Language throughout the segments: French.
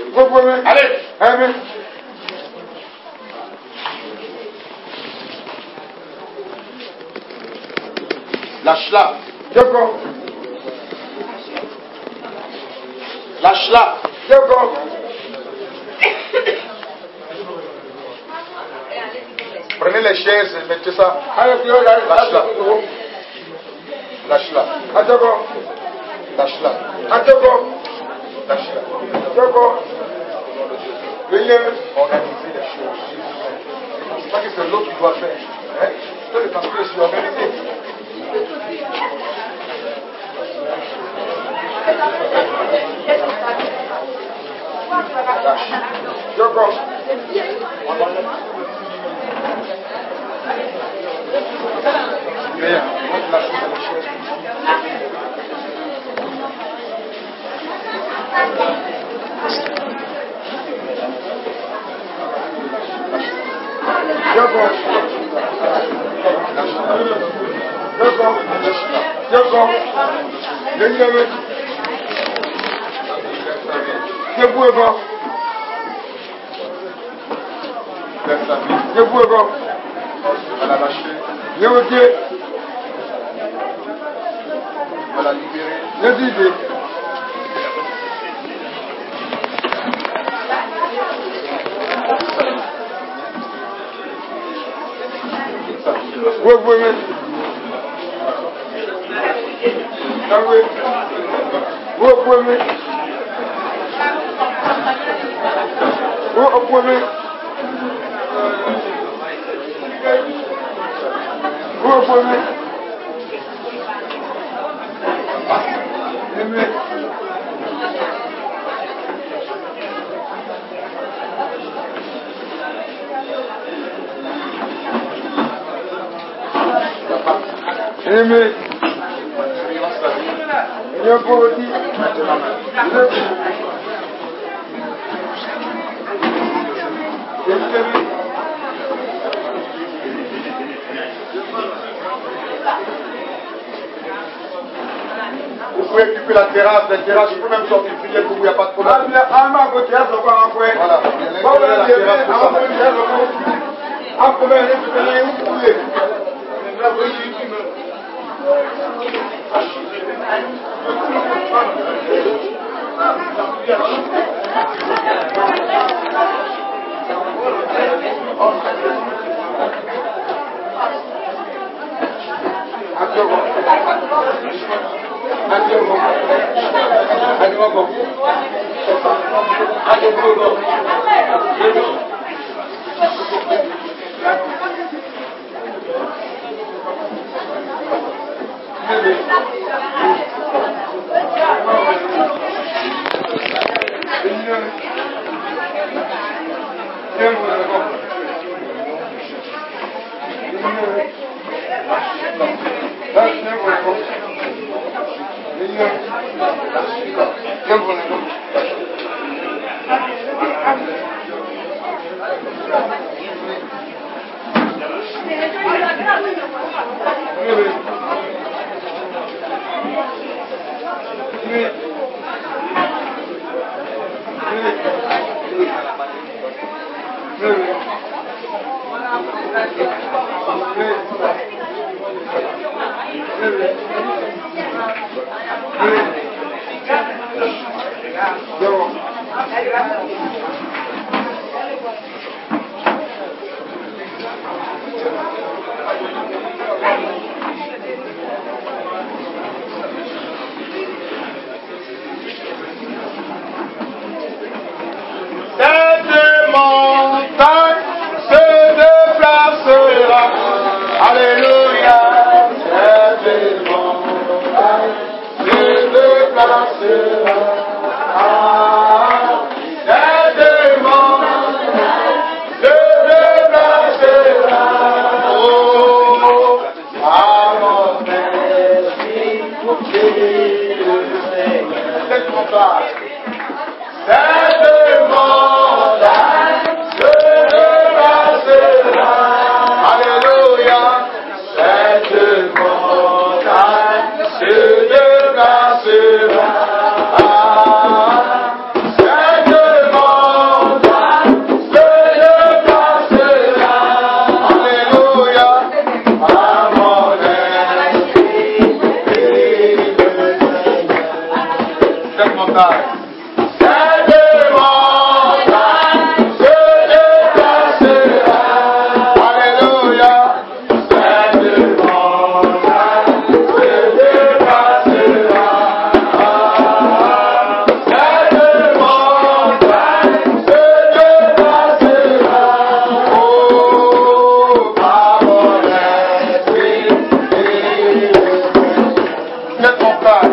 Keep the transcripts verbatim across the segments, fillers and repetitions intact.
Allez. Amen. Lâche-la. D'accord. Lâche-la. D'accord. Prenez les chaises et mettez ça. Lâche-la. Lâche-la. D'accord. Lâche-la. D'accord. Lâche-la. D'accord. Organisez les choses. C'est pas que c'est l'autre qui doit faire. Hein? Toi, le pasteur, c'est organisé. Lâche. D'accord. Bien. Lâche les choses. D'accord. D'accord. D'accord. Deuxième. Ne pouvez pas. Laisse la vie. Ne pouvez pas. On va la lâcher. Ne vous dites. On va la libérer. Ne dites. Vous pouvez mettre. Ah oui. Vous pouvez mettre. Vous pouvez mettre. Vous pouvez mettre. Amen. Amen. Rien pour vous dire. Vous pouvez occuper la terrasse, la terrasse, je peux même sortir prier pour vous, il n'y a pas de problème. Voilà. La terrasse, Alléluia, cette montagne se déplacera. montagne. Cette montagne se déplacera. Alléluia. Cette montagne se déplacera. Cette montagne se déplacera. Oh, par mon esprit. Cette montagne.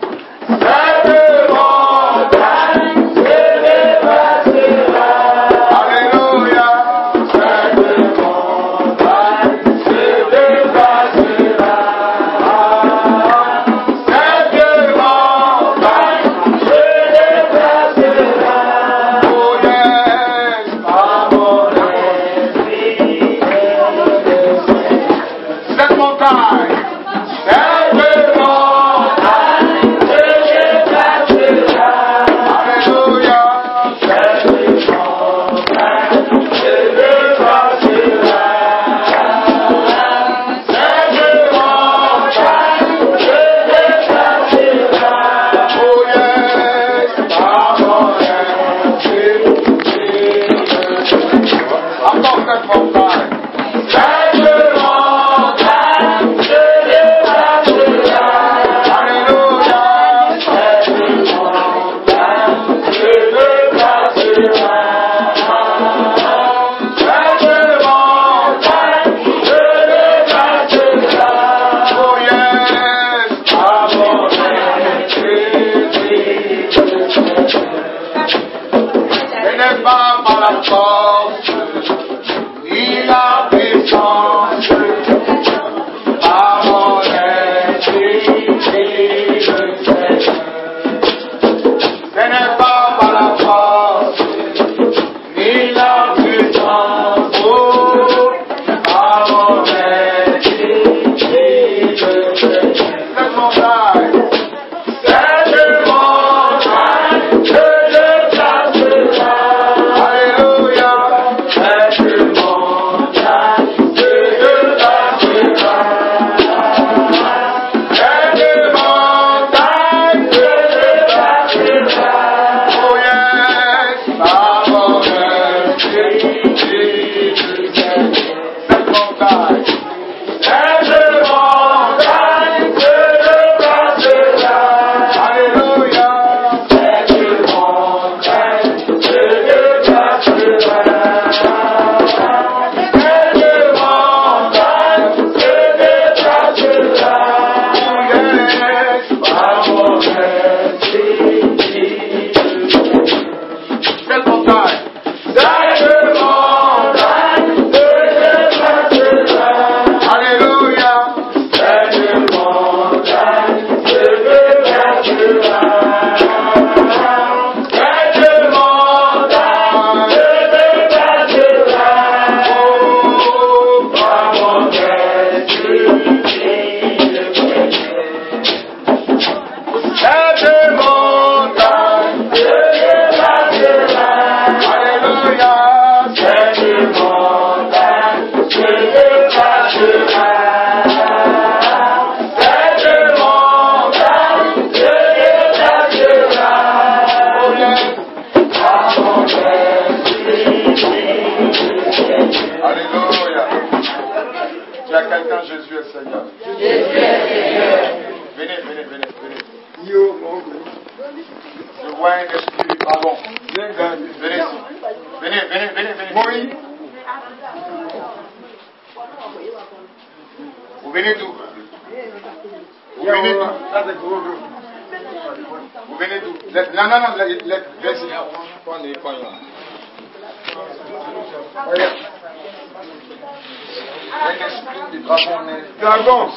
Dragon,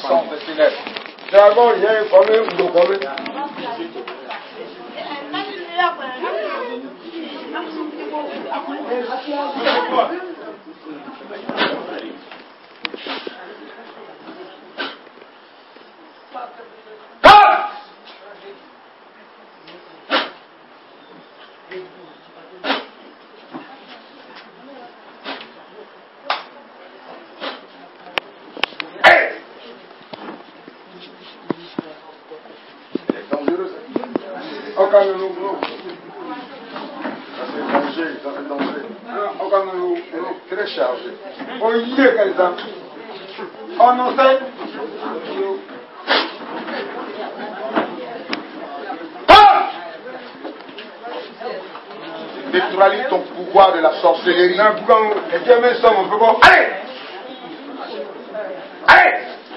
dragon, il y a un problème, il y a un problème. Aucun de nous. c'est dangereux. Très chargé. On y est, quelqu'un. On en sait. Neutralise ton pouvoir de la sorcellerie. Allez! Allez!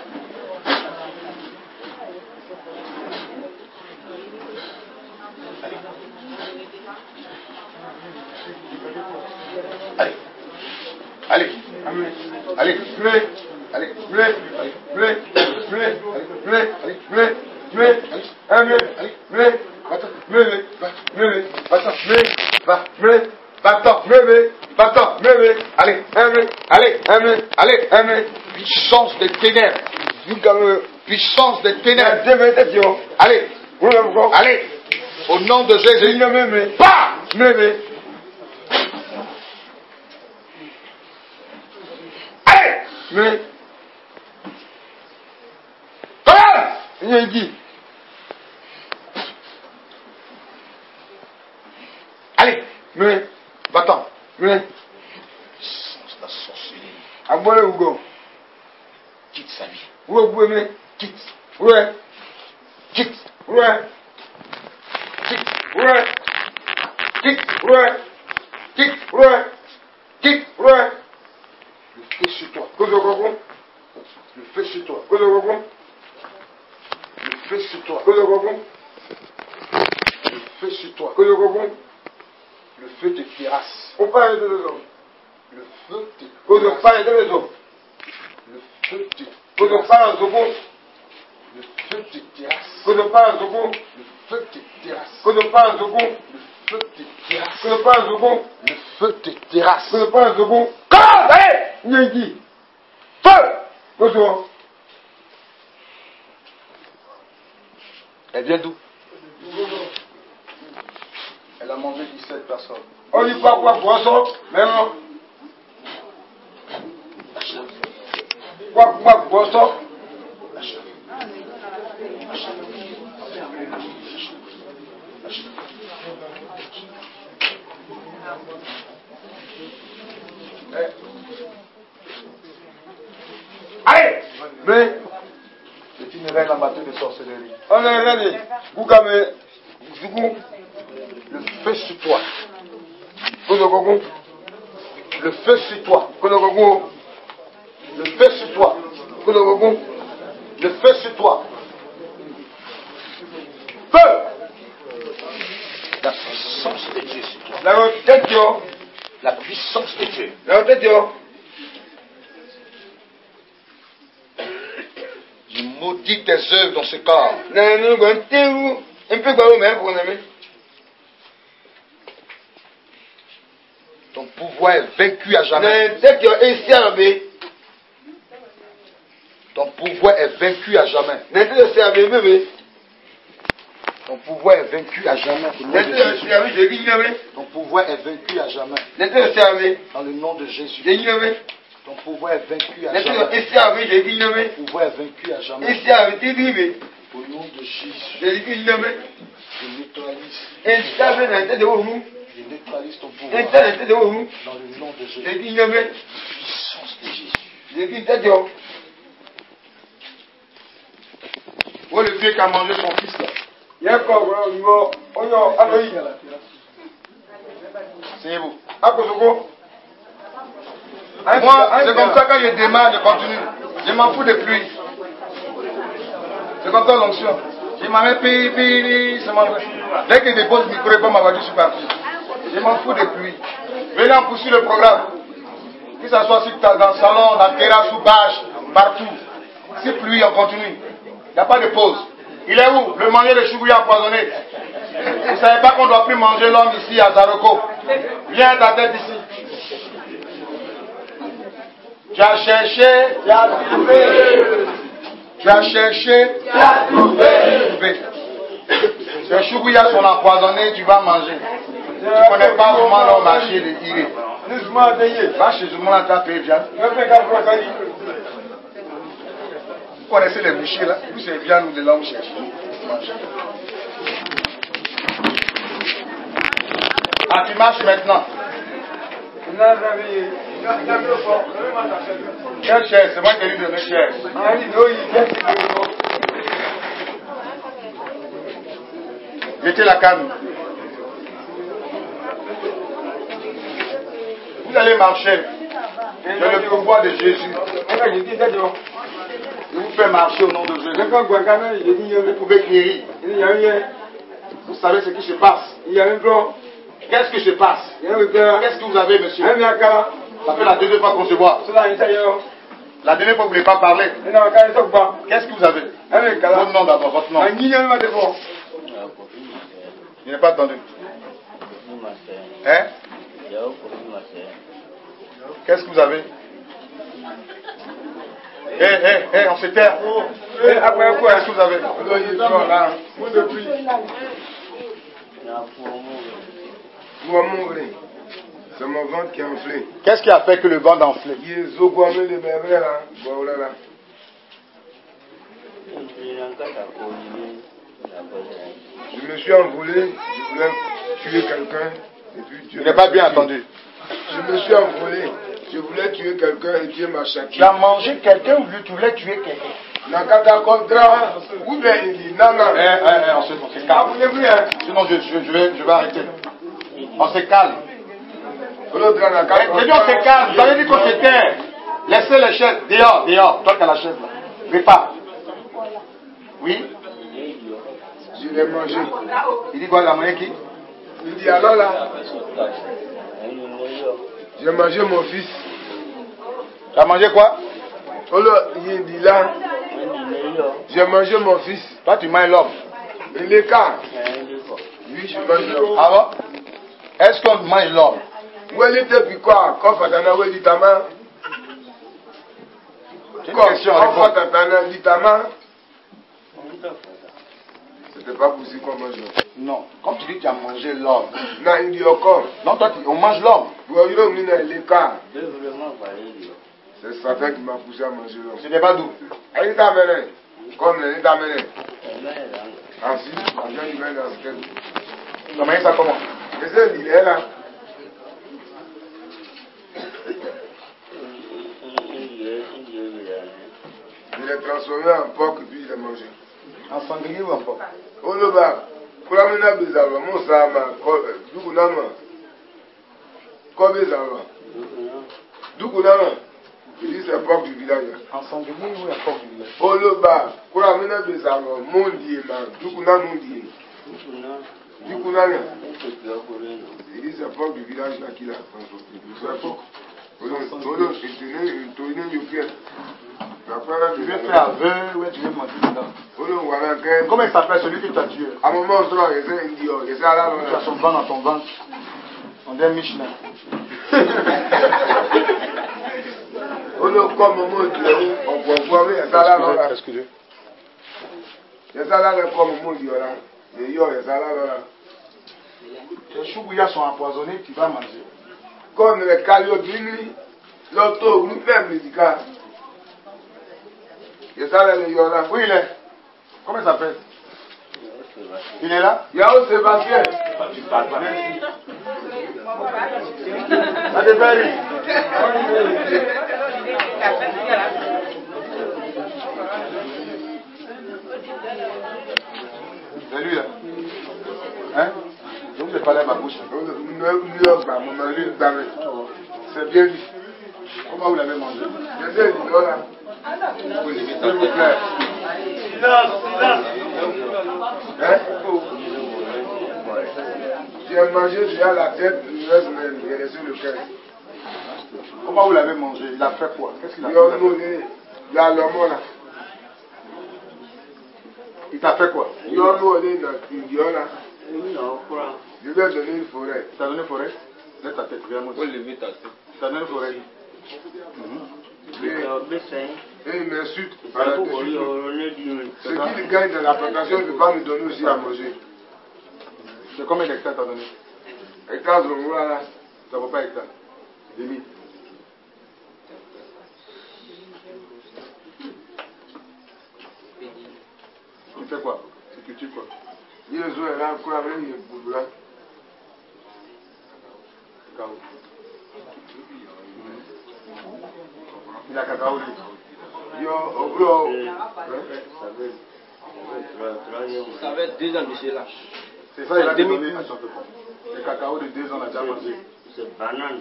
Allez! Allez! Allez! Blé! Allez! Blé! Blé! Blé! Blé! Blé! Blé! Un blé! Blé! Va-t'en! Blé! Blé! Va-t'en! Va! Blé! Va-t'en! Blé! Va-t'en! Blé! Allez! Un blé! Allez! Un blé! Allez! Un blé! Puissance des ténèbres! Puissance des ténèbres! Allez! Allez! Allez! Au nom de Jésus! Pas! Blé! Allez! Blé! Commence! Il y a dit. Allez! Blé! Va-t'en! Blé! Puissance de la sorcellerie! Aboire Hugo. Quitte sa vie! Où est Bouémé? Quitte! Ouais! Quitte! Ouais! Quitte! Ouais! Quitte! Ouais! Quitte! Ouais! Quitte! Ouais! Le feu sur toi! Kozo Koko! Le feu sur toi! Kozo Koko! Le feu sur toi! Kozo Koko! Le feu sur toi! Kozo Koko! Le feu te terrasse! On parle de deux hommes. Le feu te Kozo terrasse! parle de deux hommes. Le feu te Kozo terrasse! parle de Zoko. Le feu te terrasse! Kozo parle de Zoko. Le feu te terrasse! Kozo parle de Zoko. Le feu te terrasse! Kozo parle de Zoko. Le feu te terrasse! Kozo parle de Zoko. Commence! Allez! Il y a dit. Feu! Kozo. Elle vient d'où? Elle a mangé dix-sept personnes. On dit pas quoi poisson. Mais non. Quoi quoi poisson. Allez! Mais C'est une reine amateur de sorcellerie. on est rené. Boukame. Zoukou. Le feu sur toi. Kozo Koko. Le feu sur toi. Kozo Koko. Le feu sur toi. Kozo Koko. Le feu sur toi. Feu! La puissance de Dieu sur toi. La tête yo. La puissance de Dieu. La tête yo. Je maudis tes œuvres dans ce corps. Na nous gon teru. Un peu baro mais pour n'aimer. Ton pouvoir est vaincu à jamais. Na tête yo esiabe. Ton pouvoir est vaincu à jamais. Na tête yo esiabe bébé. Ton pouvoir est vaincu à jamais. Na tête yo esiabe je dis n'aimer. Ton pouvoir est vaincu à jamais. Na tête yo esiabe. Dans le nom de Jésus. Je dis n'aimer. Ton pouvoir est vaincu à Na tête yo jamais. esiabe je dis n'aimer. Ton pouvoir est vaincu à jamais. Esiabe ti dibe. Au nom de Jésus. Je dis n'aimer. Je neutralise. Esiabe na tête de oru. Je neutralise ton pouvoir. Esiabe na tête de oru. Dans le nom de Je Jésus. dis n'aimer. Puissance de Jésus. Je dis tête yo. Où est le vieux qui a mangé son fils là? Yako ngo onyo aloyi. C'est vous. Akozoko. Moi, c'est comme ça quand je démarre, je continue. Je m'en fous des pluies. C'est comme ça l'onction. Je m'en mets, pi, pi, pi, c'est mon... Dès que je dépose le micro et pas ma voiture, je suis parti. Je m'en fous des pluies. Venez, on poursuit le programme. Que ce soit sur, dans le salon, dans le terrasse, sous bâche, partout. Si pluie, on continue. Il n'y a pas de pause. Il est où? Le manger de choubouya empoisonné. Vous ne savez pas qu'on ne doit plus manger l'homme ici à Zaroko. Viens ta tête ici. Tu as cherché, tu as trouvé. Tu as cherché, tu as trouvé. Les choubouya sont empoisonnés, tu vas manger. Tu ne connais pas comment leur marché de tirer. Va chez tout le monde en train de payer viande. Vous connaissez les bouchers là? Vous c'est viande ou de l'homme cherche. Ah, tu marches maintenant. Quelle chaise? C'est moi qui ai lui donné chaise. Mettez la canne. Vous allez marcher. C'est le pouvoir de Jésus. Il vous fait marcher au nom de Jésus. Vous pouvez guérir. Vous savez ce qui se passe. Qu'est-ce qui se passe? Qu'est-ce que vous avez, monsieur? Ça fait la deuxième fois qu'on se voit. La dernière fois, vous ne voulez pas parler. Qu'est-ce que vous avez? Votre nom d'abord, votre nom. Je n'ai pas entendu. Hein? Qu'est-ce que vous avez? Hé, hé, hé, on se terre. Qu'est-ce que vous avez? C'est mon ventre qui est enflé. Qu'est-ce qui a fait que le ventre a enflé? Je me suis envolé, je voulais tuer quelqu'un. Je n'ai pas bien entendu. Je me suis envolé, je voulais tuer quelqu'un et Dieu m'a châtié. Tu as mangé quelqu'un ou tu voulais tuer quelqu'un? Nakata Kontra, où est il? Non, non. Eh, eh, eh, on se, on se calme. Sinon, je, je, je, vais, je vais arrêter. On se calme. Eh, j'ai dit on se calme. Vous avez dit qu'on se tait. Laissez les chaises. Dehors, dehors. Toi qui as la chaise là. Prépare. Oui? Je l'ai mangé. Il dit quoi, il a mangé qui? Il dit alors là. J'ai mangé mon fils. Tu as mangé quoi? Oh là, il dit là. J'ai mangé mon fils. Toi, tu manges l'homme. Il est cas. Oui, je mange l'homme. Ah bon? Est-ce qu'on mange l'homme? Où est était puis quoi? Quand Fatana, où est l'itama? Quand Fatana, l'itama? C'était pas possible qu'on mange l'homme. Non. Comme tu dis que tu as mangé l'homme. Non, il dit encore. Non, toi, tu, on mange l'homme. C'est Satan qui m'a poussé à manger l'homme. Ce n'est pas d'où? Il est amené. Comme il est amené. Ensuite, il vient dans ce qu'elle. Comment ça commence? Il est là. Il est transformé en porc et puis il est mangé. En sanglier ou en porc? Oh le bas, pour la mener à Bézalva, mon sama, Doukounama. Quoi Bézalva? Doukounama. Il dit c'est porc du village. En sanglier ou en porc du village? Oh le bas, pour la mener à Bézalva, mon dieu, Doukounama, mon dieu. Doukounama. Il dit c'est porc du village là qu'il a transporté. C'est porc. Tu veux faire aveu, ouais, tu veux mentir dedans. Comment il s'appelle celui qui t'a tué? À un moment, tu as son ventre dans ton ventre. On dit Michelin. Excusez. Les choux sont empoisonnés, tu vas manger. Comme les caliodini, l'auto, nous fait médical. Et ça, là, il y en a. Où il est? Comment il s'appelle? Il est là? Il y a aussi Sébastien. Tu parles pas. Ça dépend. C'est lui là. Hein? Je vous ai parlé à ma bouche. C'est bien lui. Comment vous l'avez mangé? Je sais, il est là. S'il vous plaît. Silence, silence. Hein? J'ai mangé déjà la tête, le reste, il est resté le cœur. Comment vous l'avez mangé? Il a fait quoi? Qu'est-ce qu'il a fait? Il y a l'homme là. Il t'a fait quoi? Il y a là. Je lui ai donné une forêt. Tu t'as donné une forêt? Laisse ta tête, regarde-moi. Tu t'as donné une forêt? Et il m'insulte. Ce qu'il gagne dans la plantation, il ne peut pas me donner aussi à manger. C'est combien d'hectares t'as donné? Hectares, voilà. Ça ne vaut pas hectares. Demi. Tu fais quoi? Tu cultives quoi? Il est là, quoi, avec une boule là. Cao. Il a cacao. Yo, au gros. Ça va être deux ans de cela. C'est ça, il a donné. Le cacao de deux ans, on a déjà mangé. C'est banane.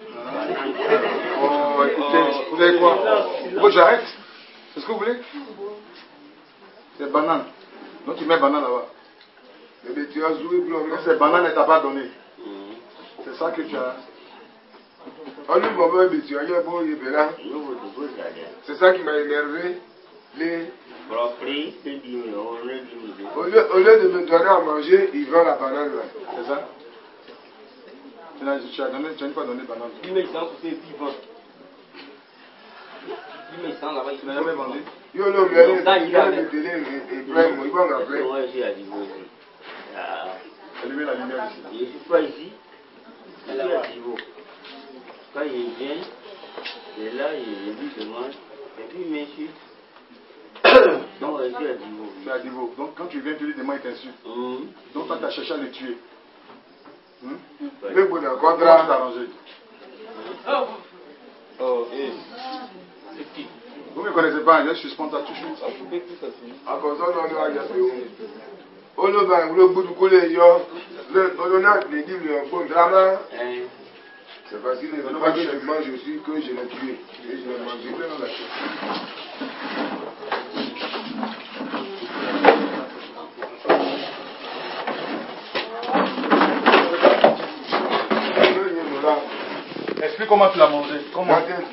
Oh, écoutez, vous savez quoi? Vous voulez que j'arrête? C'est ce que vous voulez? C'est banane. Donc tu mets banane là-bas. Mais tu as joué blanc. C'est banane et tu n'as pas donné. C'est ça que tu as. On nous voit mais tu as eu bon là. C'est ça qui m'a énervé. Les... Au lieu, au lieu de me donner à manger, ils vendent la banane là. C'est ça? Tu n'as donné, tu n'as pas donné banane. Il met ça pour faire vivant. Il met ça là-bas, il n'a jamais vendu. Yo, non, mais il y a des télés et plein, il va en appeler. Moi, j'ai à Divo. Allumez la lumière ici. Je ne suis pas ici. Je suis à Divo. Quand il vient, il est là, il lui demande. Et puis il m'insulte. Donc, je suis à Divo. C'est à Divo. Donc, quand tu viens, tu lui demandes, il t'insulte. Donc, toi, tu as cherché à le tuer. Mais bon, d'accord, là. Arrangé. Oh, et. C'est qui? Vous ne me connaissez pas, je suspends ta touche. Ah, comme ça, on a déjà fait. On a le bout du collège, on a des livres, un bon drama. C'est facile, il ne faut pas que je mange aussi, que je l'ai tué. Et je l'ai mangé plein dans la tête. Explique comment tu l'as mangé. Comment?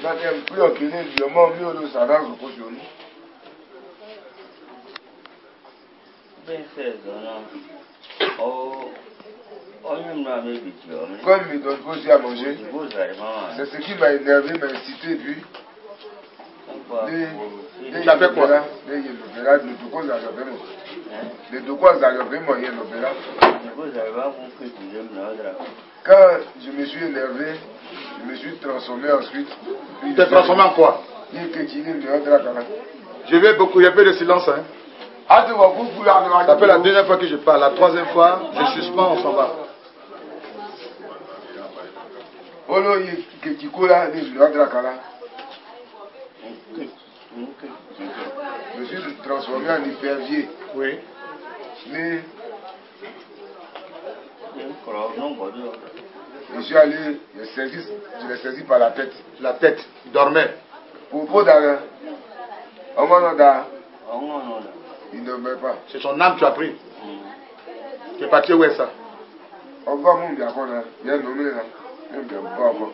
Quand il me donne aussi à manger, c'est ce qui m'a énervé, m'a incité, puis. Tu as fait quoi? Les deux quoi, ça a vraiment rien opéré. Quand je me suis énervé, je me suis transformé ensuite. Tu t'es transformé en quoi? Je vais beaucoup, il y a peu de silence. Hein. Ça fait la deuxième fois que je parle. La troisième fois, je suspends, on s'en va. Je me suis transformé en hypervier. Oui. Mais je suis allé, je saisi, je l'ai saisi par la tête. La tête, il dormait. Pour pour d'aller, on m'en a. Il ne meurt pas. C'est son âme que tu as pris. Tu es parti où est ça? On va mon bien qu'on a. Il y a un nommé là. Il y a un pas encore.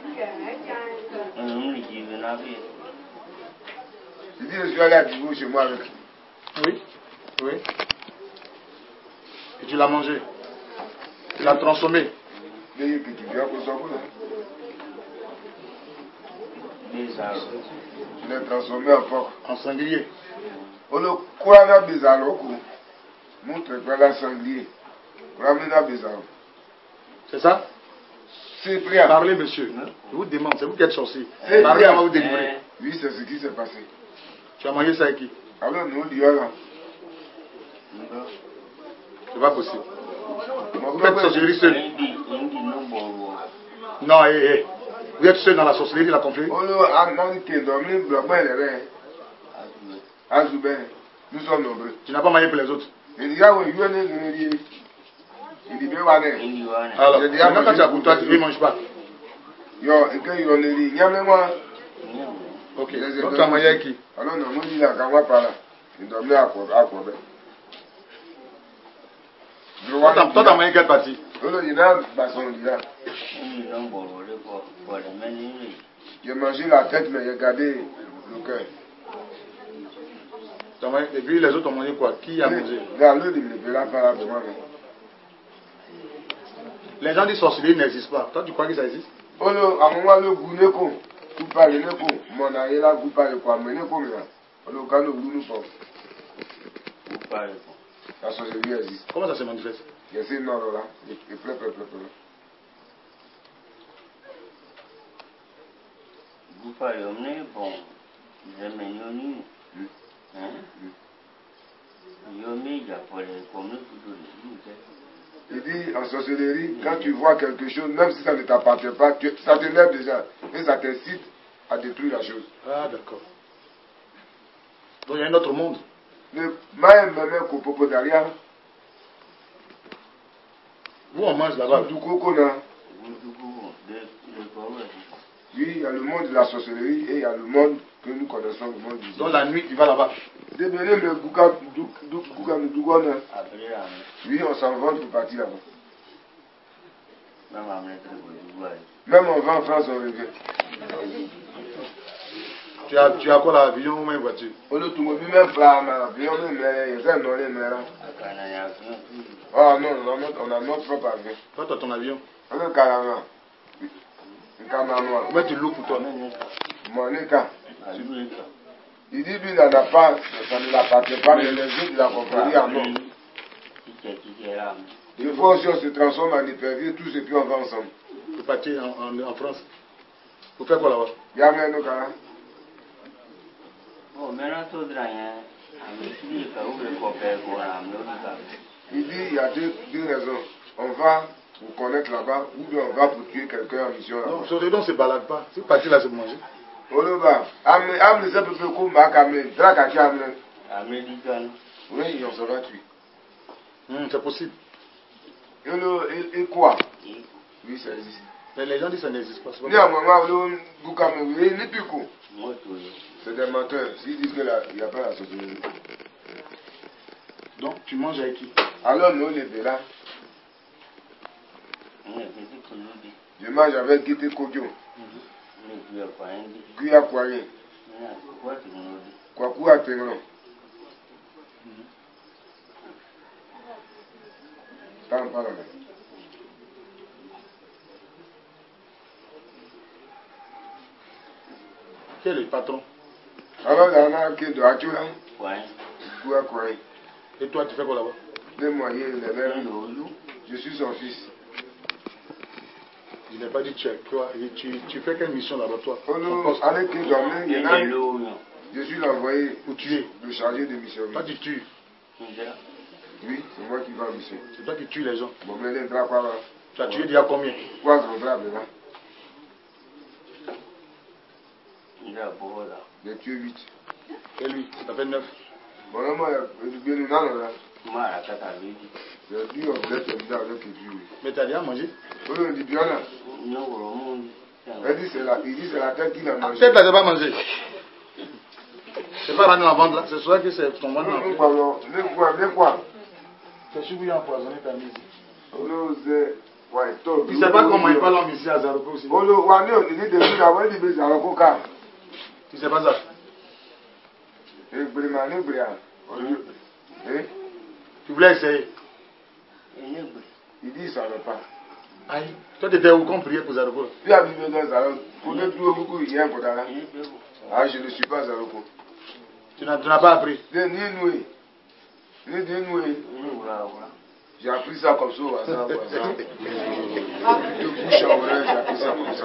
Je dis, je suis allé à Divo chez moi avec. Oui. Oui. Et tu l'as mangé. Tu l'as transformé. Je l'ai transformé en porc. En sanglier. On le croit dans les alocos. Montre pas la sanglier. C'est ça? C'est priant. Parlez, monsieur. Je vous demande, c'est vous qui êtes sorcier. Parlez, on va vous délivrer. Oui, c'est ce qui s'est passé. Tu as mangé ça avec qui? Alors, nous, Dieu là. C'est pas possible. Vous faites sorcellerie seul. Non, hé, hé. Vous êtes seul dans la sorcellerie, il a compris? Nous sommes nombreux. Tu n'as pas mangé pour les autres? Alors, quand tu as pour toi, tu ne manges pas. Ok, donc tu as mangé avec qui? Alors, non, moi, je vais pas là. Il doit me à quoi. Toi, tu as mangé quelle partie? J'ai mangé la tête, mais j'ai gardé le cœur. Et puis les autres ont mangé quoi? Qui a mangé? Les gens disent sorcellerie n'existe pas. Toi, tu crois que ça existe? Oh non, à un moment, le goût n'est pas. Tout parle n'est pas. Mon aïe là, vous parlez quoi? Mais n'est pas là. Le cas le goût n'est pas. La sorcellerie existe. Comment ça se manifeste? Je sais, non, là. Et plein, plein, plein, plein. Vous parlez, on est bon. Vous aimez nous. Hein? Yomi, il y a pas de comme nous, tout le monde. Il dit en sorcellerie, quand tu vois quelque chose, même si ça ne t'appartient pas, tu, ça te lève déjà et ça t'incite à détruire la chose. Ah, d'accord. Donc il y a un autre monde. Le même même copopo derrière. Où on mange là-bas. Du coco là. Oui, il y a le monde de la sorcellerie et il y a le monde que nous connaissons, le monde du. Donc la nuit, tu vas là-bas. Oui, on s'en va pour partir là-bas. Même on va en France, on revient. Tu as, tu as quoi là, avion ou même voiture? On ne trouve même pas avion, mais il y a un nom. Ah non, on a notre propre avion. Toi, tu as ton avion. On a un caravan. Un caravan. Comment tu loues pour toi? Monica. Il dit lui, il n'en a pas, ça ne l'appartient pas, mais les autres, il a compris en non. Des fois aussi, on se transforme en hypervie, tous et puis on va ensemble. Pour partir en, en, en France. Pour faire quoi là-bas? Il y a même nos cas. Il dit il y a deux, deux raisons. On va pour connaître là-bas, ou bien on va pour tuer quelqu'un en mission là-bas. Non, ce redon ne se balade pas. Si partir là, c'est manger. Oloba, am les peu comme ma camé, drac à camé. Oui, on se va tuer. Hum, c'est possible. Et, et quoi? Oui, ça existe. Mais les gens disent que ça n'existe pas. C'est des menteurs. S'ils disent qu'il n'y a pas la société. Donc, tu manges avec qui? Alors, nous, les Béla. Je mange avec Guité Kodjo. Guya Kouaye. Kwaku Atengron. T'en parles. Quel est le patron? Alors, il y en a qui de Achula. Guya Kouaye. Et toi, tu fais quoi là-bas? Les moyens, les mêmes. Je suis son fils. Je n'ai pas dit tu, toi, tu, tu fais quelle mission là-bas, toi? Avec qui dormir, je suis l'envoyé pour tuer. Le chargé de mission. Toi, tu tues. Oui, c'est moi qui vais en mission. C'est toi qui tues les gens. Bon, mais les draps, quoi, là. Tu as tué déjà combien? Trois draps, là. J'ai tué huit. Et lui, ça fait neuf. Bon, là, moi, il y a bien une année, là. J'ai dit, on voulait te dire avec les vieux. Mais tu as déjà mangé? Oui, on dit bien, là. Il dit, c'est la, il dit, c'est la tête qui l'a mangé. Peut-être là, tu n'as pas mangé. C'est pas ramené la vente là, c'est soit que c'est ton ventre. Non, pardon, mais quoi, mais quoi? C'est sûr qu'il a empoisonné ta mise. Oh, c'est. Ouais, toi. Tu sais pas comment il parle en ici à Zaroko aussi. Oh, le Wane, on dit de lui, avant de dire Zaroko, car. Tu sais pas ça? Et Brimane, Brian. Eh? Tu voulais essayer? Il dit ça ne va pas. Aïe. Toi, tu étais où qu'on priait pour Zaroko? Puis à vivre dans Zaroko. Pour ne plus beaucoup, il y a un peu d'argent. Ah, je ne suis pas Zaroko. Tu n'as pas appris? Ni noué. Ni noué. J'ai appris ça comme ça, au hasard, au hasard. De bouche à oreille, j'ai appris ça comme ça.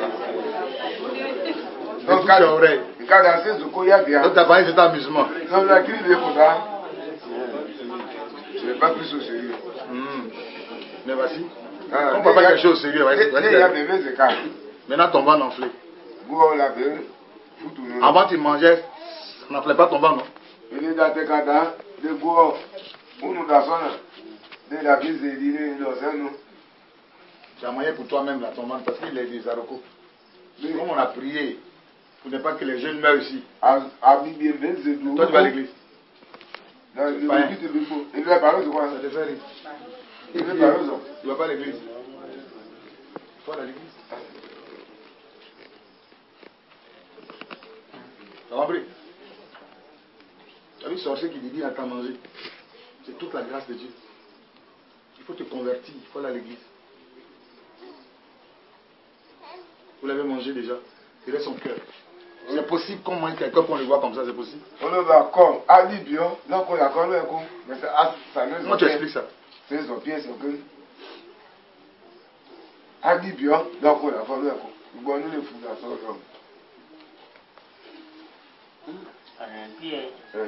De bouche à oreille. Quand dans ces zoko, il y a bien. Donc, tu as parlé de cet amusement. Non, la crise de Koda. Je n'ai pas pris ça au sérieux. Mmh. Mais voici. Ah, on ne parle pas quelque chose au sérieux. Maintenant, ton ventre enflé. Avant, tu mangeais, on n'enflait pas ton ventre, non? Il est dans tes cadres, de bois, où nous dansons, de la vie, de l'île, de l'océan. Tu as mangé pour toi-même, là, ton ventre, parce qu'il est des Zaroko. Comme on a prié, pour ne pas que les jeunes meurent ici. Toi, tu vas à l'église. Non, il va parler de quoi? Ça te fait rire. Il va parler de quoi? Tu vas pas à l'église. Tu vas à l'église. Tu as compris? Tu as vu sorcier qui dit qu'il n'a qu'à manger. C'est toute la grâce de Dieu. Il faut te convertir, il faut aller à l'église. Vous l'avez mangé déjà. Il reste son cœur. C'est possible qu'on mange quelqu'un qu'on le voit comme ça, c'est possible. On le va comme Ali Bio, donc on a quand même un coup. Mais ça ne. Comment tu expliques ça? C'est son pied, c'est que. Ali Bio, donc on a quand même un coup. Bon, nous les fous dans son genre.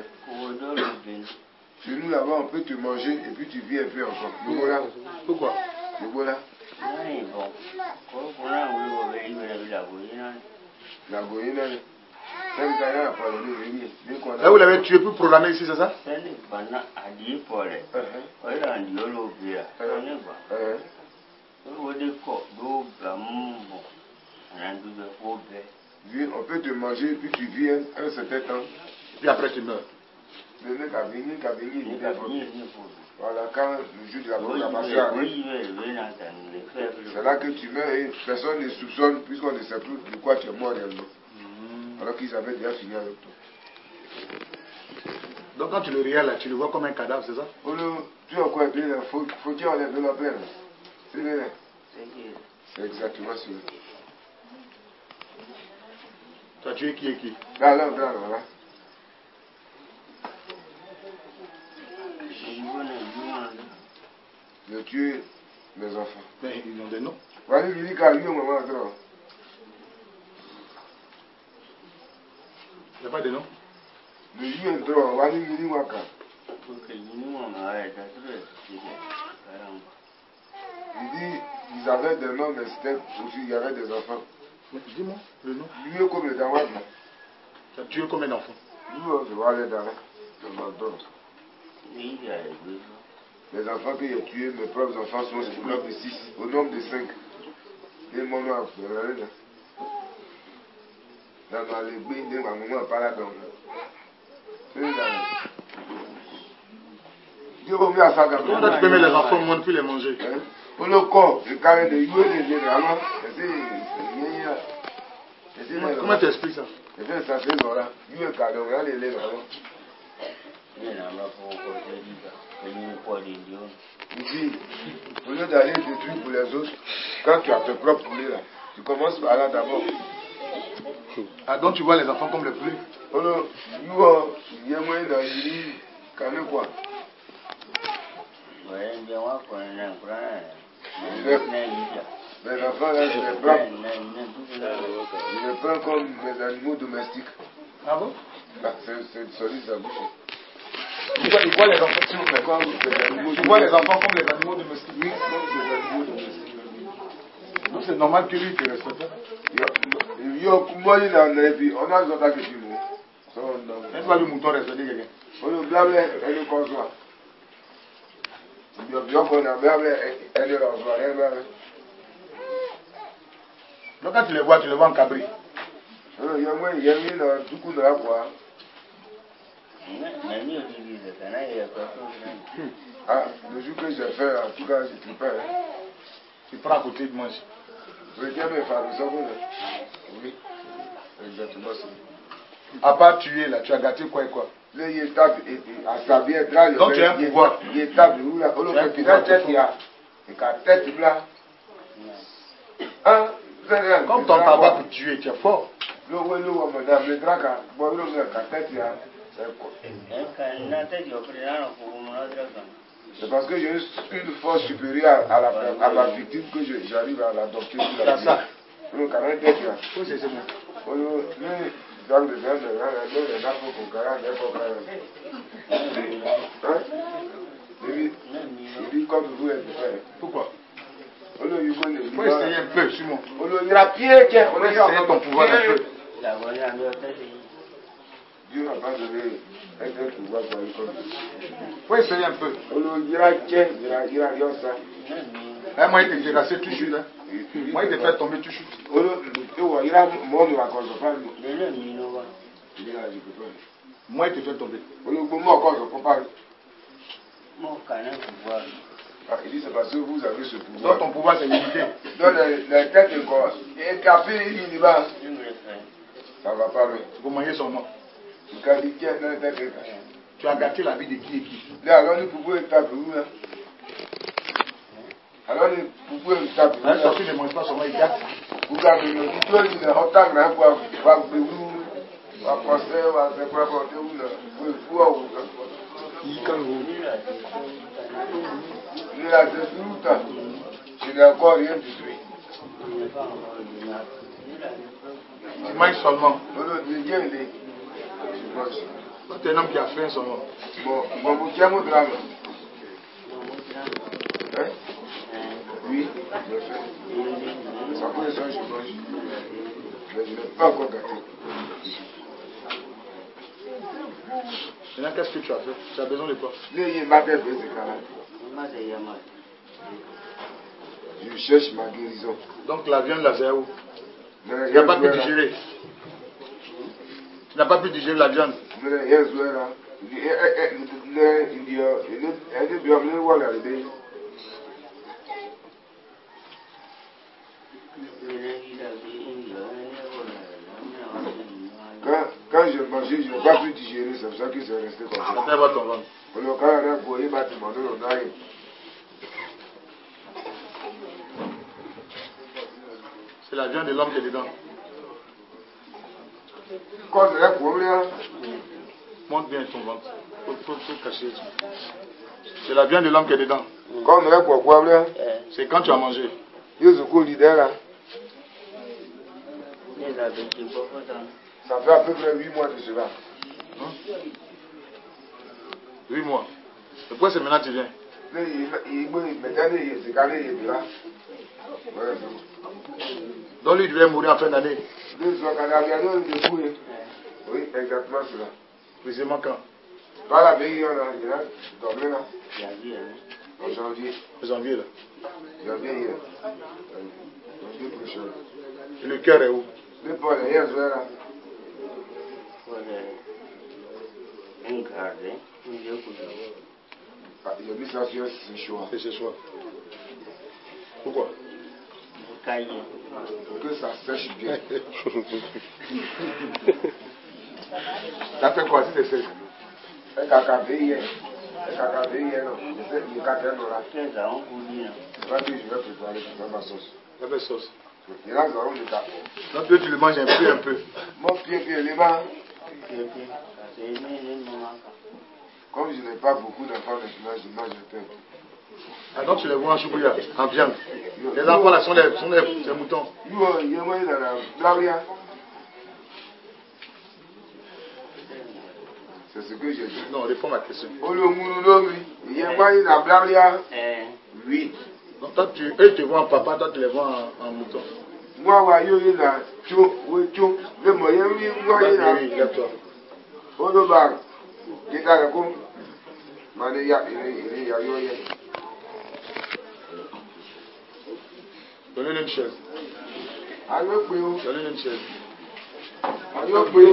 Chez nous là-bas, on peut te manger et puis tu vis un peu encore. Pourquoi? C'est beau là. Oui, bon. Quand on a voulu ouvrir, il avait la bouille. La bouille, là. Là, vous l'avez tué pour programmer ici, c'est ça? On peut te manger, puis tu vis un, un certain temps. Puis après tu meurs. Voilà, quand le jour de la programmation arrive, c'est là que tu meurs et personne ne soupçonne, puisqu'on ne sait plus de quoi tu es mort réellement. Alors qu'ils avaient déjà fini avec toi. Donc quand tu le regardes là, tu le vois comme un cadavre, c'est ça? Oh non, tu as quoi? Il faut, faut qu'il enlève de la peine. C'est bien. C'est exactement ça. Tu as tué qui et qui? Là, là, là, là. J'ai tué mes enfants. Mais ils ont des noms. Voilà, il dit qu'il y a eu un moment. Il n'y a pas de nom? Le juge est drôle, on va dire qu'il y a un Il dit qu'ils avaient des noms, mais c'était aussi, il y avait des enfants. Dis-moi le nom. Lui est comme le Dawad. Tu as tué combien d'enfants? Lui, je vais aller dans le McDonald's. Les enfants que j'ai tués, mes propres enfants sont au nombre de six, au nombre de cinq. Et mon nom a fait dans ma l'église, de ma maman pas là dedans. Comment tu peux mettre les enfants au monde puis les manger? Pour le corps, le carré de jouer les généralement. Comment tu expliques ça? C'est ça, c'est là. Lui, le carré, on a les lèvres. Ici, au lieu d'aller détruire pour les autres, quand tu as tes propres poulets là, tu commences par là d'abord. Ah, donc tu vois les enfants comme les poulets? Oh non, nous, il y a moyen d'en dire, quand même quoi. Les enfants là, je les prends. Je les prends comme mes animaux domestiques. Ah bon? Ah, c'est solide ça bouche. Tu vois, tu vois les enfants, s'il vous plaît. Tu vois les enfants comme les animaux domestiques? Oui, comme des animaux domestiques. Donc c'est normal que lui te respecte. Yo, moi, il a un puis on a des attaques chez nous. Est-ce que le mouton respecte quelqu'un? On le blâme, elle le conçoit. Yo, yo, qu'on a blâme, elle le conçoit, elle blâme. Donc quand tu les vois, tu les vois en cabri. Il y a moins, il y a mis dans tout coup de la poire. Ah, le jour que j'ai fait, en tout cas, j'ai tout fait. Tu prends à côté de moi. Oui, tu as mes femmes, ça va. Oui, exactement ça. À part tuer là, tu as gâté quoi et quoi? Là, il est table, à sa bien là. Donc tu as un pouvoir. Il est table, où là, on le fait, la tête, il y a. Et qu'à tête là. Hein? Comme ton tabac pour tuer, tu es fort. Le oui, le oui, madame, le drac, bon, le qu'à tête, il y a. C'est parce que j'ai une force supérieure à la, à la victime que j'arrive à l'adopter. C'est ça. Le carré tête, il y a. Oui, c'est ça. Dans le verre, le verre, le verre, le verre, le verre, le verre. Il dit comme vous êtes fait. Pourquoi? Il faut essayer un peu, Simon. Il a pied, il faut essayer ton pouvoir un peu. Dieu n'a pas donné un pouvoir pour aller comme ça. faut essayer un peu. Il a tiens, il a il a rien ça. Eh, moi, il te terrassé, tu chutes. Hein. Moi, il te fait tomber, tu chutes. Il a mon nom à cause de pas. Moi, il te fait tomber. Ah, il dit c'est parce que vous avez ce pouvoir. Donc ton pouvoir c'est limité. Donc la tête est quoi? Et capé, il y va. Ça va pas loin. Vous mangez son nom. Tu as gâté la vie de qui et qui? Là, alors nous pouvons taper où là? Alors nous pouvons taper où? Un sorti ne mange pas son nom, il gâte. Vous gardez le titre, il est en temps là pour avoir où? Va passer, va se préparer où là? Vous pouvez où là? Il quand vous? Il a des routes. Je n'ai encore rien détruit. Tu manges seulement. Non, non, il y a une. Je mange. Tu es un homme qui a faim seulement. Bon, bon, vous qui avez mon drame. Hein? Oui. l'ai fait. Ça peut ça, je mange. Mais je n'ai pas encore gâté. Maintenant, qu'est-ce que tu as fait? Tu as besoin de quoi? Je cherche ma guérison. Donc la viande là, c'est où? Tu n'as pas pu digérer. Tu n'as pas pu digérer la viande. Quand, quand j'ai mangé, je n'ai pas pu digérer, c'est pour ça que c'est resté comme ça. Ça fait ton ventre. C'est la viande de l'homme qui est dedans. Monte bien ton ventre. Il faut, faut, faut cacher. C'est la viande de l'homme qui est dedans. C'est quand tu as mangé. Ça fait à peu près huit mois de cela. Hein? huit mois. Pourquoi c'est maintenant que tu viens? Donc lui il devait mourir en fin d'année. Oui, exactement cela. Précisément quand? Dans la veille, on a dormi là. En janvier. Janvier là. Janvier hier. Janvier prochain. Et le cœur est où? Le Paul est hier là. Ah, il a mis ça sur ce choix. C'est ce soir. Pourquoi? Pour que ça sèche bien. T'as fait quoi si c'est sec? Un caca hier. Un caca hier, non. Le caca non là. C'est pas que je vais préparer pour ma sauce. La belle sauce. Il y a un zaron de caca. Donc toi tu le manges un peu, un peu. Mon pied, pied, les mains. Comme je n'ai pas beaucoup d'enfants maintenant, je mange un peu. Ah donc tu les vois en choubouya, en viande. Les enfants là sont des, sont des, des moutons. Il y a moi dans la blaria. C'est ce que j'ai dit. Non, réponds à ma question. Il y a moi dans la blaria. Oui. Donc toi tu, eux te voient en papa, toi tu les vois en, en mouton. Moi, je suis là. Tu le moyen, moi, je suis là. Oui, lève-toi. Odobar, qui t'a répondu? Mane ya, il est ya, il est ya. Donnez-lui une chaise. Allô, Péo. Donnez-lui une chaise. Allô, Péo.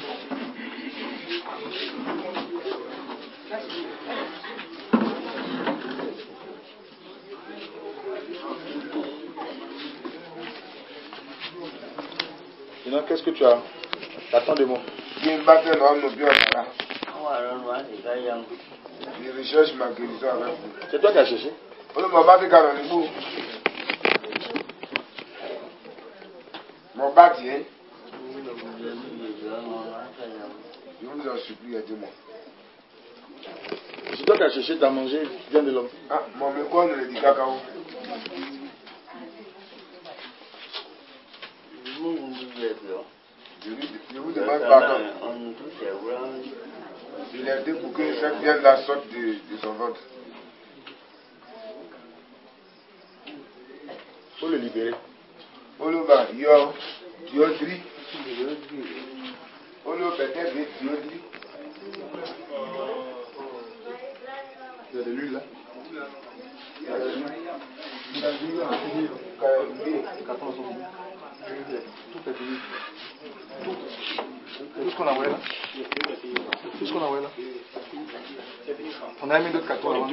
Sinon, qu'est-ce que tu as? T'attends de moi. Je recherche ma guérison avec vous. C'est toi qui as cherché? Mon bâti, hein? Je vous en supplie, aidez-moi. C'est toi qui as cherché, tu as mangé, viande de l'homme. Ah, mon mécois ne le dit cacao. Je vous demande pardon. Il a été pour que cette viande-là sorte de, de son ventre. Il faut le libérer. Oloba, yo, diodri. Olo peut-être diodri. Il y a de l'huile là. Il y a de l'huile. Il y a de l'huile. Tout est fini. Tout. Tout ce qu'on a envoyé là. Tout ce qu'on a envoyé là. On a mis d'autres cartons là.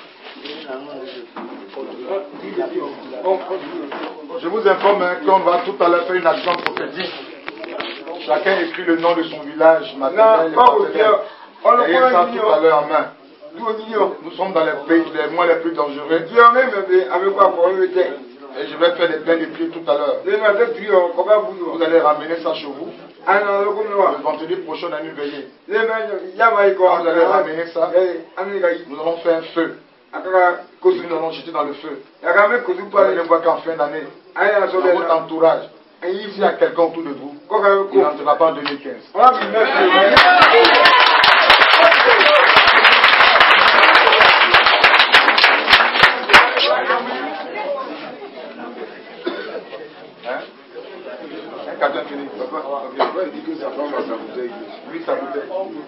Je vous informe hein, qu'on va tout à l'heure faire une action prophétique. Chacun écrit le nom de son village, maternel et paternel. Ayez ça tout à l'heure en main. Nous sommes dans les pays les moins les plus dangereux. Et je vais faire des pleins de pieds tout à l'heure. Vous allez ramener ça chez vous. Le vendredi prochain, on a une veillée. Quand vous allez ramener ça, nous allons faire un feu. Nous allons jeter dans le feu. Vous allez voir qu'en fin d'année, dans votre entourage, s'il y a quelqu'un autour de vous, il n'entrera pas en deux mille quinze. carton fini. Papa, papa, il dit que sa femme a sa bouteille. Lui, sa bouteille.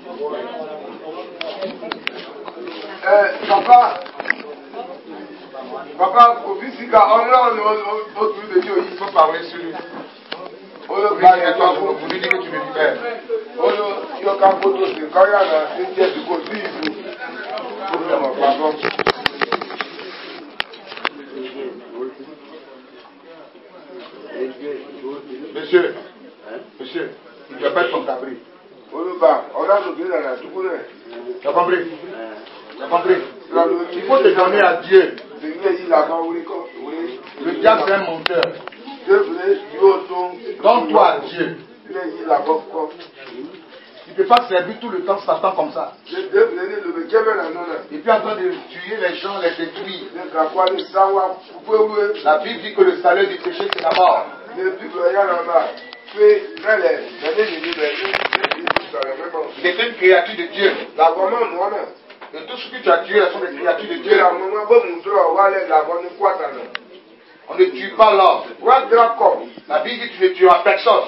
Euh, papa, papa, au physique, on a autre de Dieu, Il faut parler sur lui. on le Oui, parle et de toi, toi. vous vous dites que tu me libères. On le, il y a qu'un photo, c'est quand il y a un tiers du côté, il faut, faut faire mon pardon. Monsieur, monsieur, tu ne peux pas être comme cabri. On le bat, on a le bien dans la tout le Tu as compris? Tu as compris? Il faut te donner à Dieu. Le diable, c'est un menteur. Donne-toi à Dieu. Tu ne peux pas servir tout le temps Satan comme ça. Et puis en train de tuer les gens, les détruire. La Bible dit que le salaire du péché, c'est la mort. C'est une créature de Dieu. Et tout ce que tu as tué, ce sont des créatures de Dieu. On ne tue pas l'homme. La Bible dit que tu ne tueras personne.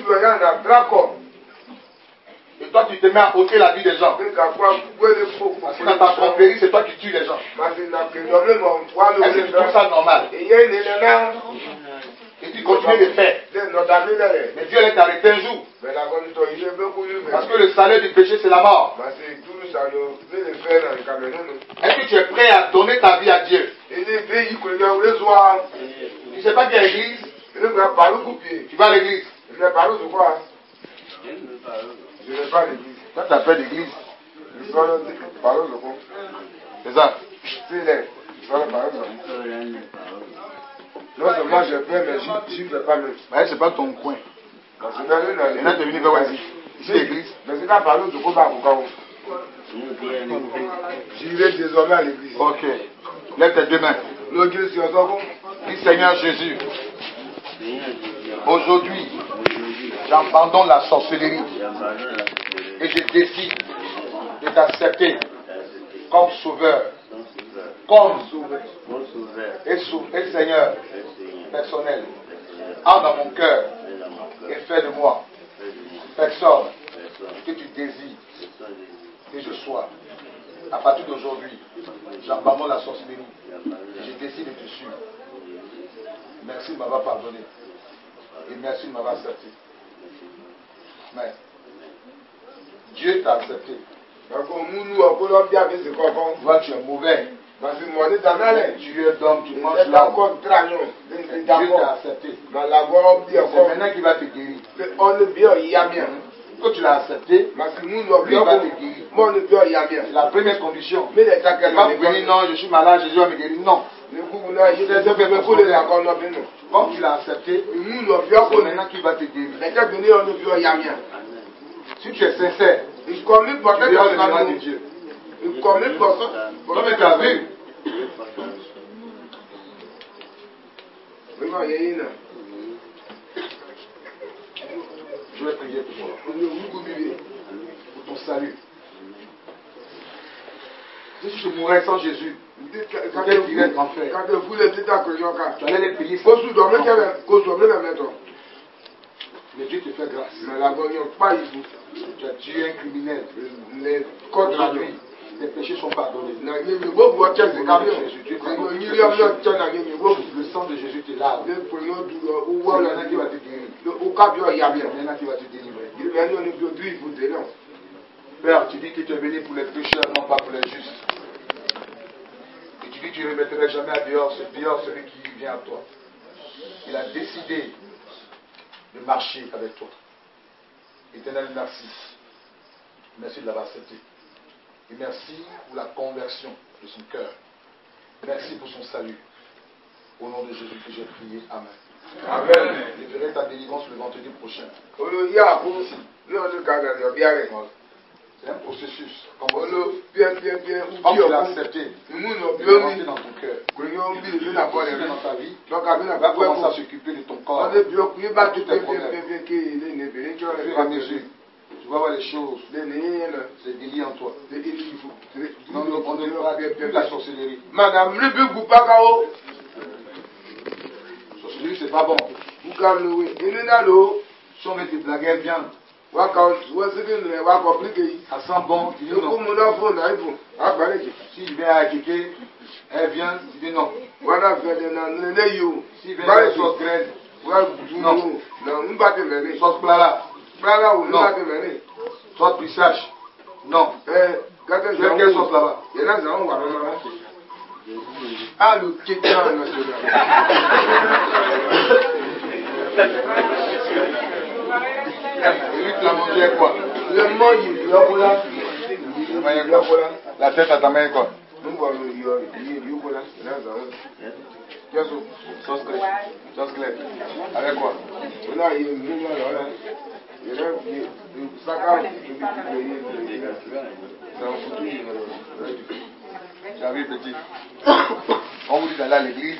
Et toi, tu te mets à ôter la vie des gens. Parce que dans ta tromperie, c'est toi qui tues les gens. Est-ce que tu trouves ça normal? Et tu continues de faire. Mais Dieu allait t'arrêter un jour. Parce que le salaire du péché, c'est la mort. Est-ce que tu es prêt à donner ta vie à Dieu? Tu ne sais pas qu'il y a l'église? Tu vas à l'église? Je n'ai pas l'église. Toi, tu as peur d'église. C'est ça. Non seulement j'ai peur, mais je ne fais pas même. Mais c'est pas ton coin. Et là, tu es venu vers ici. Ici, l'église. Mais c'est qu'à parler de quoi pour j'irai désormais à l'église. Ok. Lève tes deux mains. L'église, c'est encore. Dis Seigneur Jésus. Aujourd'hui, j'abandonne la sorcellerie. Et je décide de t'accepter comme sauveur. Comme sauveur. Et, sou et Seigneur personnel. Entre dans mon cœur et fais de moi personne que tu désires que je sois. À partir d'aujourd'hui, j'abandonne la sorcellerie. Je décide de te suivre. Merci de m'avoir pardonné. Et merci de m'avoir accepté. Mais Dieu t'a accepté. Toi, tu es mauvais. Tu es d'homme, tu manges l'homme. Dieu t'a accepté. C'est maintenant qu'il va te guérir. Quand tu l'as accepté, lui va te guérir. C'est la première condition. Il va te guérir, non, je suis malade, Jésus va me guérir. Non. Comme tu l'as accepté, c'est maintenant qu'il va te guérir. Si tu es sincère, tu verras le miracle de Dieu. Non, mais tu as vu. Je vais prier pour toi. Pour ton salut. Si tu mourrais sans Jésus, tu allais direct en enfer. Tu allais les payer sans. Mais Dieu te fait grâce. Tu as tué un criminel. Aujourd'hui, tes péchés sont pardonnés. Le sang de Jésus te lave. C'est maintenant qui va te guérir. Maintenant qui va te délivrer. Père, tu dis que tu es venu pour les pécheurs, non pas pour les justes. Et tu dis que tu ne remettrais jamais à dehors, ce dehors celui qui vient à toi. Il a décidé de marcher avec toi. Éternel, merci. Merci de l'avoir accepté. Et merci pour la conversion de son cœur. Merci pour son salut. Au nom de Jésus que j'ai prié. Amen. Amen. Je verrai ta délivrance le vendredi prochain. C'est un processus. Comme tu l'as accepté, il est rentré dans ton cœur. Il est rentré dans ta vie. Il va commencer à s'occuper de ton corps. Tous tes problèmes. Au fur et à mesure, tu vas voir les choses. C'est délié en toi. Non, non, on ne voit plus la sorcellerie. Madame, Sorcellerie, c'est pas bon. Si on veut te blaguer, elle vient. Ça sent bon, tu dis non. Si je viens à Kéké, elle vient, tu dis non. Si je viens à sauce graine, non. Sauce clara, non. Sauce pissache, non. Tu veux quelle sauce là-bas? Ah, le Kéké national. Et lui, tu l'as mangé quoi? Le mange, la tête à ta main quoi? Sauce claire. Sauce claire. Avec quoi? T'as vu petit? On vous dit d'aller à l'église.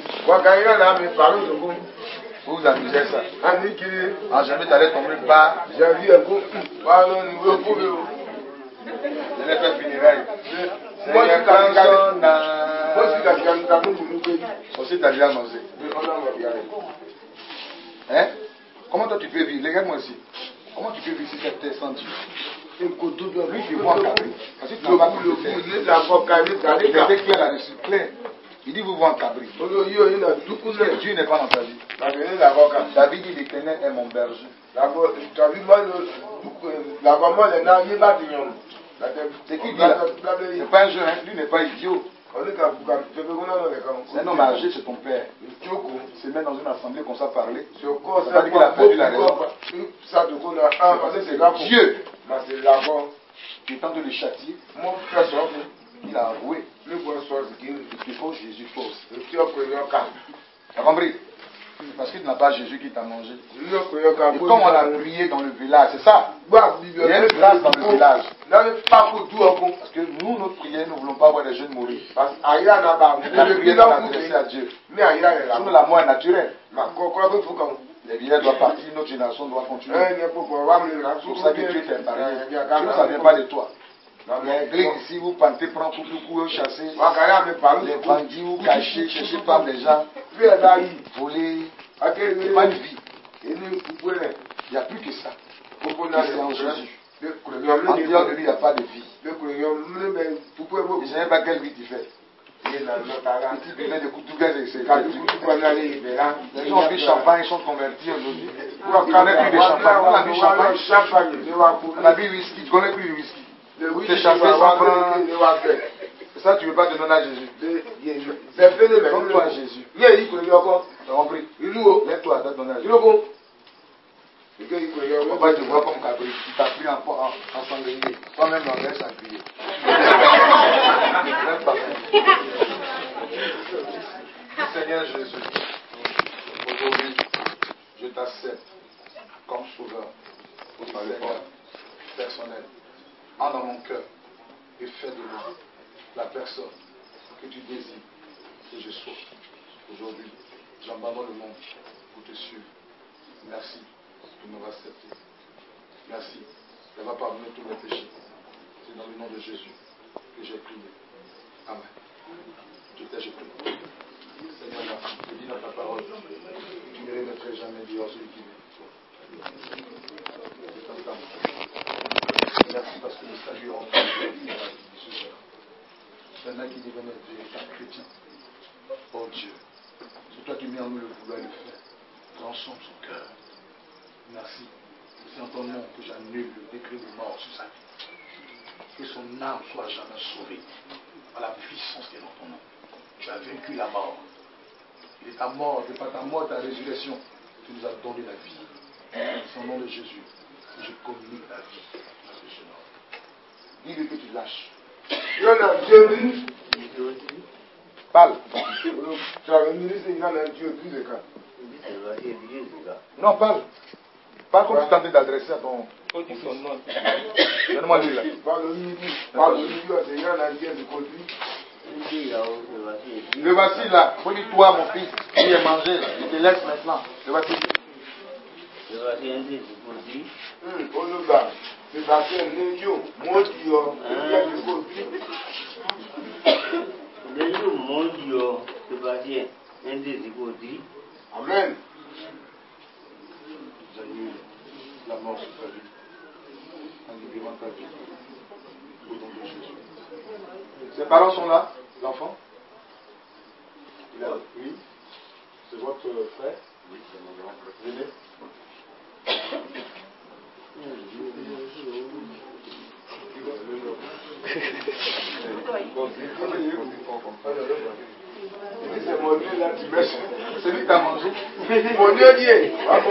Vous vous amusez ça. Ah, jamais t'allais tomber pas. J'ai vu un coup. Pardon, nous ne pouvons pas. Je l'ai fait funérailles. Moi, je suis aussi, t'as déjà mangé. Hein? Comment toi tu peux vivre? Regarde-moi ici. Comment tu peux vivre si tu es sans Dieu? Lui, tu vois encadré. Parce que tu n'as pas compris. Il était clair là-dessus. Clair. Il dit vous vous encabrez. Dieu n'est pas dans ta vie. David dit l'Éternel est mon berger. C'est qui dit là? C'est pas un jeu, hein? Lui n'est pas idiot. C'est un homme âgé, c'est ton père. C'est même dans une assemblée qu'on s'est parlé. Ça veut dire qu'il a perdu la raison. C'est Dieu qui tente de le châtier. Il a avoué. Il faut Jésus force. Tu as compris? Parce que tu n'as pas Jésus qui t'a mangé. Et comme on a prié dans le village, c'est ça. Il y a une grâce dans le village. Parce que nous, notre prière, nous ne voulons pas voir les jeunes mourir. La prière est adressée à Dieu. Sinon, la mort est naturelle. Les vieillards doivent partir, notre génération doit continuer. C'est pour ça que Dieu t'a épargné. Dieu, ça ne vient pas de toi. L'église ici, vous partez prendre coup de coup, chasser les bandits, vous cachez, chercher par les gens, voler. C'est pas une vie. Il n'y a plus que ça. C'est en Jésus. En dehors de lui, il n'y a pas de vie. Je ne sais pas quelle vie tu fais. Si tu buvais des coups de gaz, c'est les gens ont bu champagne, ils sont convertis aujourd'hui. On n'a plus de champagne. On a bu champagne. On a bu whisky. Tu connais plus le whisky. C'est champagne sans prendre. C'est ça, tu ne veux pas te donner à Jésus. Donne-toi à Jésus. Tu as compris? Lève-toi, tu as donné à Jésus. On va te voir comme cabri. Tu t'as pris en, en, en sanglier. Toi-même, on laisse en crier. Lève ta main. Seigneur Jésus, aujourd'hui, je t'accepte comme sauveur, pour ma Seigneur personnel. Entre dans mon cœur et fais de moi la personne que tu désires que je sois. Aujourd'hui, j'abandonne le monde pour te suivre. Merci de m'avoir accepté. Merci d'avoir pardonné tous mes péchés. C'est dans le nom de Jésus que j'ai prié. Amen. Je t'ai, je prie. Seigneur, merci. Je dis dans ta parole, tu ne les mettrais jamais dehors celui qui m'aime. Merci parce que le salut est rentré dans la vie de ce soir. Il y en a qui devenaient véritables chrétiens. Oh Dieu, c'est toi qui mets en nous le vouloir et le faire. Transforme son cœur. Merci. C'est en ton nom que j'annule le décret de mort sur sa vie. Que son âme soit jamais sauvée par la puissance qui est dans ton nom. Tu as vaincu la mort. Il est ta mort, et pas ta mort, ta résurrection. Tu nous as donné la vie. C'est au nom de Jésus que je communique la vie à ce jeune homme. Dis-lui que tu lâches. Parle. Non, parle. Parle comme tu t'es d'adresser à ton. Donne-moi lui là. Le voici là. Faut dire toi mon fils. Il est mangé. Je te laisse maintenant. Le voici. Le voici un des produits. C'est parce que les gens, moi, Dieu, les gens, mon Dieu, c'est parce un des produits. Amen. mort sur ta vie. Un libérant ta vie. Au nom de Jésus. Ses parents sont là, l'enfant? Il a, oui. C'est votre frère? Oui, c'est mon grand frère. Venez. C'est mon Dieu là, tu mets. C'est lui qui t'a mangé. Mon Dieu Dieu.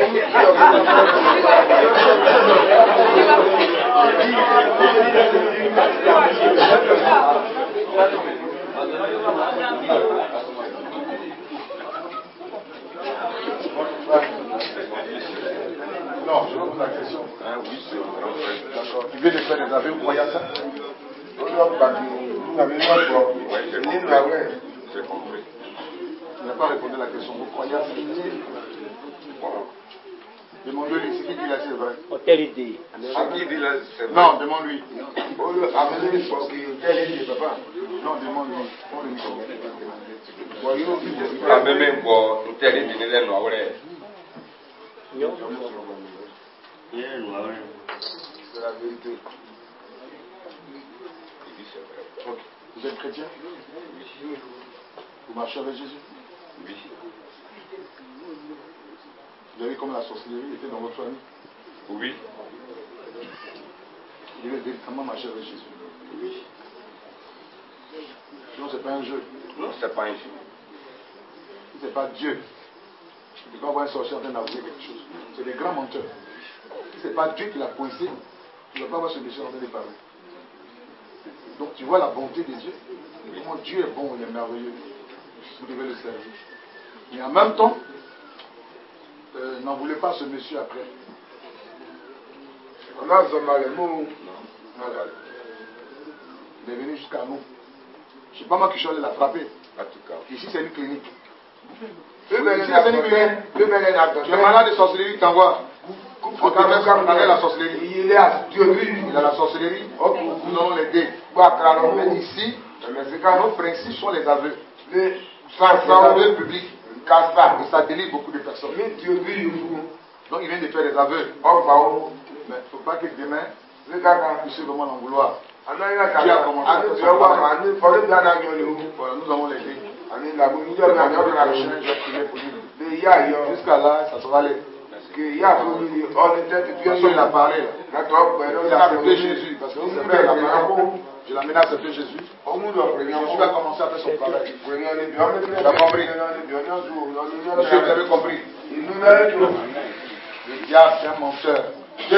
Non, je vous pose la question. Ah oui, c'est mon grand frère. D'accord. Tu viens de faire des aveux, vous croyez à ça? Vous avez pas quoi? J'ai compris. Il n'a pas répondu à la question. Vous croyez à ça? Demande-lui, c'est qui dit là, c'est vrai? Autorité. À qui dit là, c'est vrai? Non, demande-lui. Amenez parce que quel est papa? Non, demande-lui. On le micro. Ah, mais même pour nous telle idée, les noirs. C'est la vérité. Ok. Vous êtes chrétien? Vous marchez avec Jésus? Oui. Vous avez vu comme la sorcellerie était dans votre famille? Oui. Vous devez véritablement marcher avec Jésus. Oui. Sinon, ce n'est pas un jeu. Non, c'est pas un jeu. Si ce n'est pas Dieu, tu ne peux pas avoir un sorcier en train d'avouer quelque chose. C'est des grands menteurs. Si ce n'est pas Dieu qui l'a coincé, tu ne vas pas avoir ce monsieur en train de parler. Donc tu vois la bonté de Dieu. Comment Dieu est bon, il est merveilleux. Vous devez le servir. Mais en même temps, euh, n'en voulez pas ce monsieur après. On a besoin de mots. Il est venu jusqu'à nous. Je ne sais pas moi qui suis allé l'attraper. En tout cas. Ici c'est une clinique. Tu es malade de sorcellerie, t'envoie. On t'envoie la sorcellerie. Il est à Dieu. Il a la sorcellerie. Nous allons l'aider. Mais ici, nos principes sont les aveux. Les aveux publics. Et ça délivre beaucoup de personnes. Donc il vient de faire des aveux. Mais il ne faut pas que demain, il puisse vraiment l'en vouloir. Dieu a commencé. Voilà, nous allons l'aider. Jusqu'à là, ça sera l'aide. Il a parlé là. Il a accepté Jésus. Parce que c'est vrai, je l'amène à accepter Jésus. Jésus va commencer à faire son travail. Tu as compris? Monsieur, vous avez compris? Le diable, c'est un menteur. Tu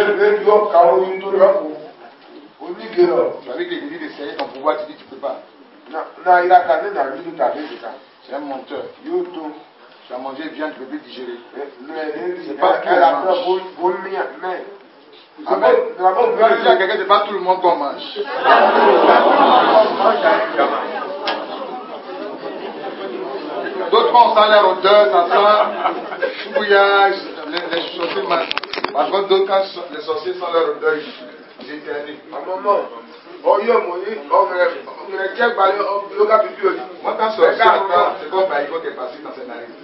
avais dit d'essayer ton pouvoir, tu dis que tu ne peux pas. C'est un menteur. Tu as mangé viande, tu ne peux plus digérer. C'est pas tout le monde. Amen. Tu vas dire à quelqu'un, c'est pas tout le monde qu'on mange. D'autres ont ça l'air odeur, ça sent fouillage, les sorciers. Par contre, d'autres, quand les sorciers sont leur odeur, ils éternuent. Moi, quand sorcier attend, c'est comme Baïko qui est passé dans cette narine.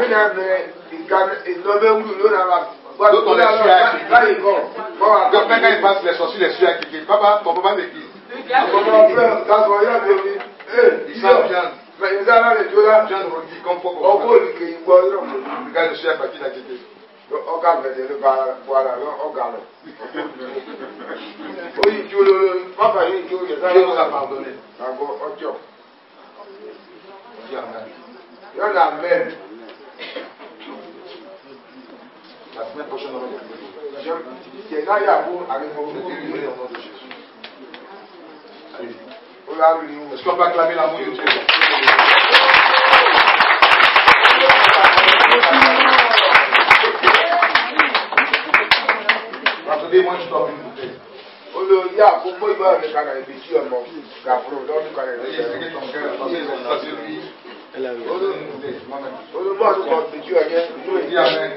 D'autres, on les suit à cliquer. Donc, quand ils passent, les sorciers les suivent à cliquer. Papa, ton papa, c'est qui? Ils savent bien. Viande rôtie, comme faut qu'on fasse. Regarde, je suis à partir à cliquer. Dieu nous a pardonné. Amen. La semaine prochaine, on va y aller. C'est là, il y a vous avec vos Vous êtes libérés au nom de Jésus. Allez. Est-ce qu'on peut acclamer l'amour de Dieu? Attendez-moi, je dois une bouteille. Il y a beaucoup de gens qui ont été sur mon capot. Veuillez expliquer ton cœur, parce que ça c'est lui. Dis Amen.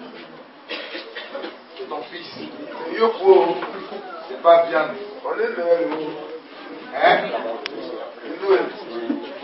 C'est ton fils. C'est pas viande. Hein?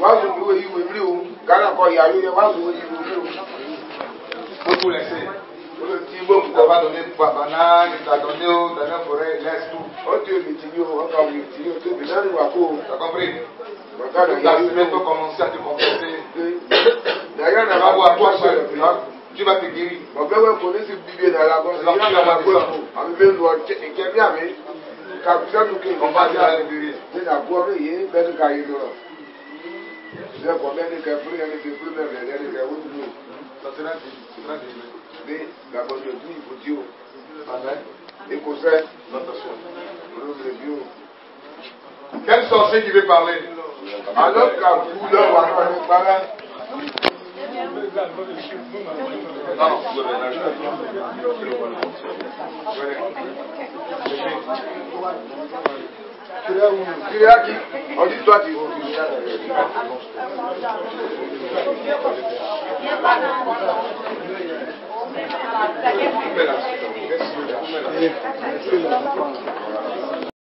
Faut tout laisser. le petit bon, Tu vas donner banane, tu as donné au forêt, laisse tout. On te le petit, on va le petit, on te le petit, tu as compris? La semaine peut commencer à te compenser. D'ailleurs, on va voir toi seul. Tu vas te guérir. On peut voir qu'on est sur Bible dans la base. Il y a la base. On veut voir qui est bien, mais quand vous avez nous, on va dire à l'ébérir. C'est la boire, il y a une belle caille là. C'est la première des cafés, il y a des cafés, il y a des cafés. Ça sera dit. Mais la bonne de tout, il faut dire. Écossais. Attention. Le bio. Quel sorcier qui veut parler? Alors qu'à vous, là, on va parler. Non. Tu es à qui? On dit toi, tu es. Merci.